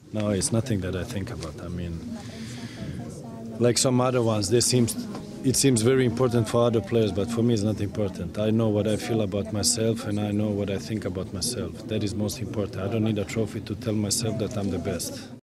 No, it's nothing that I think about. I mean, like some other ones, it seems very important for other players, but for me it's not important. I know what I feel about myself and I know what I think about myself. That is most important. I don't need a trophy to tell myself that I'm the best.